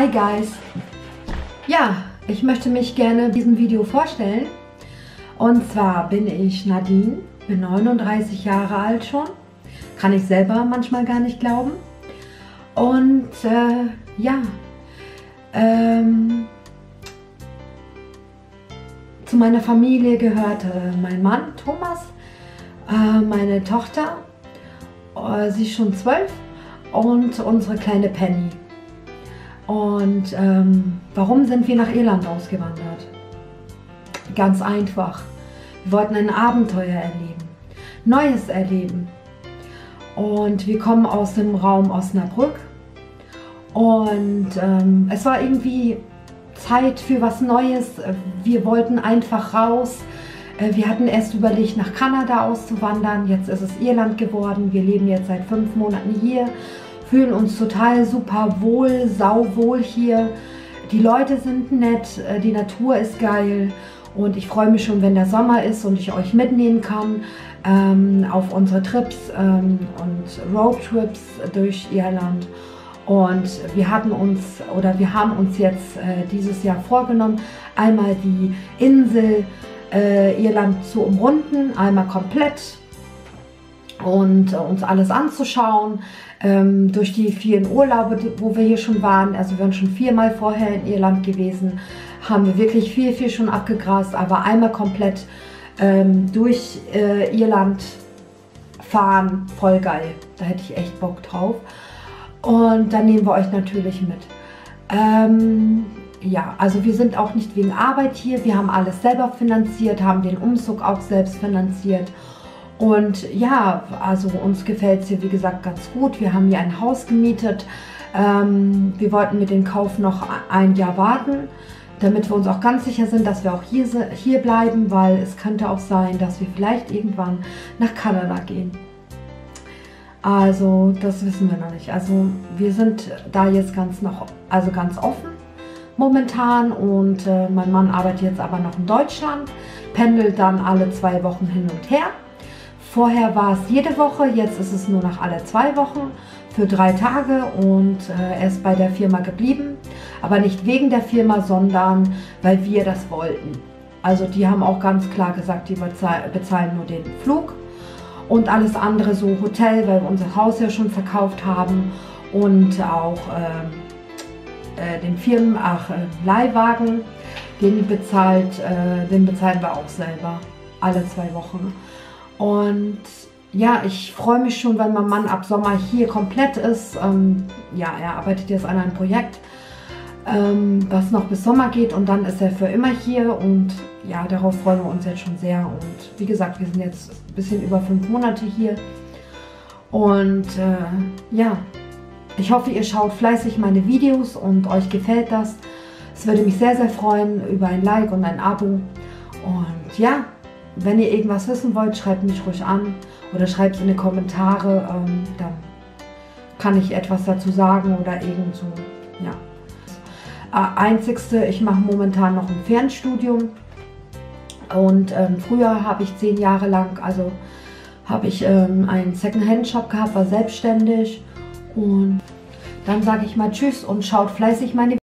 Hi guys! Ja, ich möchte mich gerne in diesem Video vorstellen. Und zwar bin ich Nadine, bin 39 Jahre alt schon. Kann ich selber manchmal gar nicht glauben. Und zu meiner Familie gehört mein Mann Thomas, meine Tochter, sie ist schon 12, und unsere kleine Penny. Und warum sind wir nach Irland ausgewandert? Ganz einfach. Wir wollten ein Abenteuer erleben, Neues erleben. Und wir kommen aus dem Raum Osnabrück. Und es war irgendwie Zeit für was Neues. Wir wollten einfach raus. Wir hatten erst überlegt, nach Kanada auszuwandern. Jetzt ist es Irland geworden. Wir leben jetzt seit 5 Monaten hier. Fühlen uns total super wohl, sauwohl hier. Die Leute sind nett, die Natur ist geil und ich freue mich schon, wenn der Sommer ist und ich euch mitnehmen kann auf unsere Trips und Roadtrips durch Irland. Und wir haben uns jetzt dieses Jahr vorgenommen, einmal die Insel Irland zu umrunden, einmal komplett und uns alles anzuschauen. Durch die vielen Urlaube, wo wir hier schon waren, also wir waren schon 4-mal vorher in Irland gewesen, haben wir wirklich viel schon abgegrast, aber einmal komplett durch Irland fahren, voll geil. Da hätte ich echt Bock drauf. Und dann nehmen wir euch natürlich mit. Ja, also wir sind auch nicht wegen Arbeit hier, wir haben alles selber finanziert, haben den Umzug auch selbst finanziert. Und ja, also uns gefällt es hier wie gesagt ganz gut. Wir haben hier ein Haus gemietet. Wir wollten mit dem Kauf noch ein Jahr warten, damit wir uns auch ganz sicher sind, dass wir auch hier bleiben, weil es könnte auch sein, dass wir vielleicht irgendwann nach Kanada gehen. Also das wissen wir noch nicht. Also wir sind da jetzt ganz offen momentan, und mein Mann arbeitet jetzt aber noch in Deutschland, pendelt dann alle 2 Wochen hin und her. Vorher war es jede Woche, jetzt ist es nur noch alle 2 Wochen für 3 Tage, und er ist bei der Firma geblieben. Aber nicht wegen der Firma, sondern weil wir das wollten. Also die haben auch ganz klar gesagt, die bezahlen nur den Flug und alles andere, so Hotel, weil wir unser Haus ja schon verkauft haben, und auch den Leihwagen, den bezahlen wir auch selber alle 2 Wochen. Und ja, ich freue mich schon, wenn mein Mann ab Sommer hier komplett ist. Ja, er arbeitet jetzt an einem Projekt, was noch bis Sommer geht, und dann ist er für immer hier, und ja, darauf freuen wir uns jetzt schon sehr. Und wie gesagt, wir sind jetzt ein bisschen über 5 Monate hier, und ja, ich hoffe, ihr schaut fleißig meine Videos und euch gefällt das. Es würde mich sehr freuen über ein Like und ein Abo. Und ja, wenn ihr irgendwas wissen wollt, schreibt mich ruhig an oder schreibt es in die Kommentare, dann kann ich etwas dazu sagen oder irgend so, ja. Einzigste, ich mache momentan noch ein Fernstudium, und früher habe ich 10 Jahre lang, also habe ich einen Secondhand-Shop gehabt, war selbstständig, und dann sage ich mal tschüss und schaut fleißig meine